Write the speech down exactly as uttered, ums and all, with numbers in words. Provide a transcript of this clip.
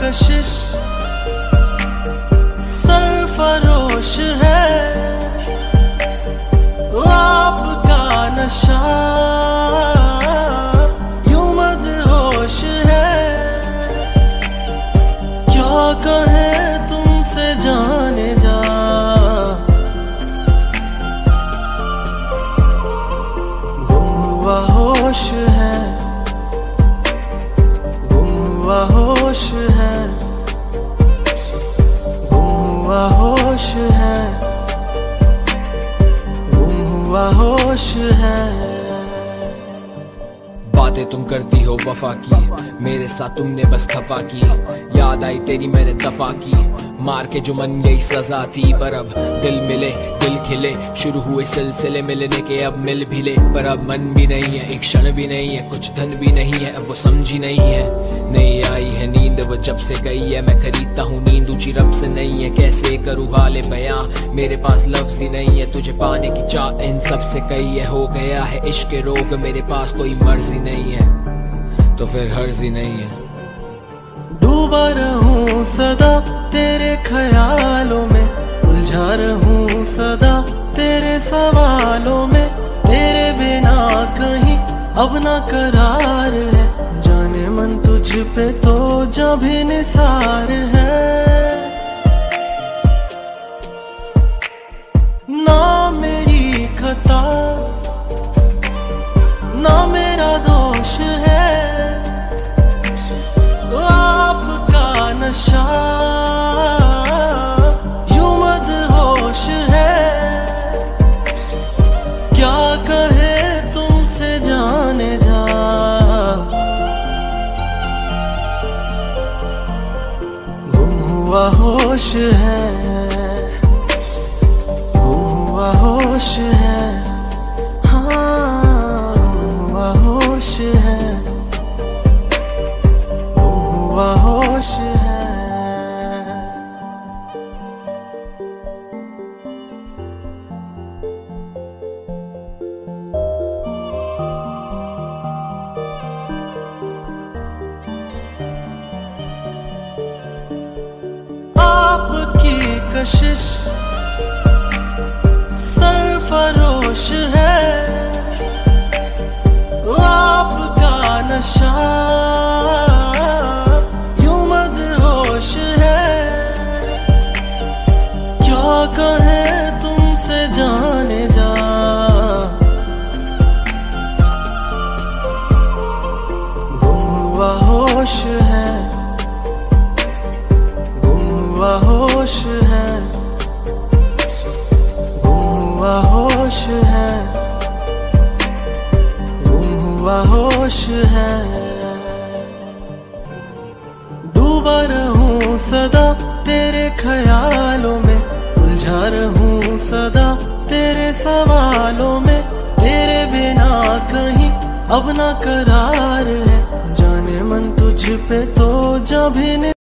कशिश सरफरोश है, आपका नशा यूं मदहोश है। क्या कहें तुमसे जाने जा, गुम हुआ होश है, गुम हुआ होश है, गुम हुआ होश है, गुम हुआ होश है। बातें तुम करती हो वफा की, मेरे साथ तुमने बस खफा की। याद आई तेरी मैंने दफा की, मार के जो मन यही सजा थी। पर अब दिल मिले दिल खिले, शुरू हुए सिलसिले मिलने के अब मिल भी ले। पर अब मन भी नहीं है, एक क्षण भी नहीं है, कुछ धन भी नहीं है, अब वो समझी नहीं है। नहीं आई है नींद वो जब से गई है, मैं खरीदता हूँ नींद ऊंची रब से नहीं है। कैसे करूँ हाले बयां, मेरे पास लफ्ज़ ही नहीं है। तुझे पाने की चाह इन सब से कही है, हो गया है इश्क के रोग, मेरे पास कोई मर्जी नहीं है, तो फिर हर्ज ही नहीं है। डूबा रहूं सदा तेरे ख्यालों में, उलझा रहूं सदा तेरे सवालों में। तेरे बिना कहीं अब ना करार है, जाने मन तुझ पे तो जब भी निसार है। ना मेरी खता ना मेरा दोष है, आपका नशा यूं मदहोश है। क्या कहे तुमसे जाने जा, गुम हुआ होश है, गुम हुआ होश है, हाँ गुम हुआ होश है, गुम हुआ होश है। आपकी कशिश सरफरोश है, आपका नशा यूं मदहोश है। क्या कहें तुमसे जाने जा, गुम हुआ होश है, गुम हुआ होश है, गुम हुआ होश है, गुम हुआ होश है। डूबा रहूं सदा तेरे ख्यालों में, उलझा रहूं सदा तेरे सवालों में। तेरे बिना कहीं अब ना करार है, जाने मन तुझ पे तो जब भी